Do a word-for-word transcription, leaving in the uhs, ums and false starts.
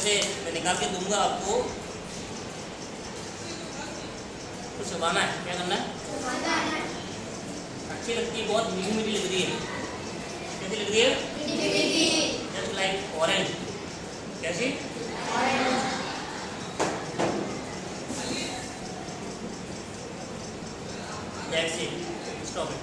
से मैं निकाल के दूंगा आपको, तो चबाना है। क्या करना है? अच्छी लगती है, बहुत मीठी मीठी लग रही है। कैसी लग रही है? Just like orange. कैसी? That's it, stop it.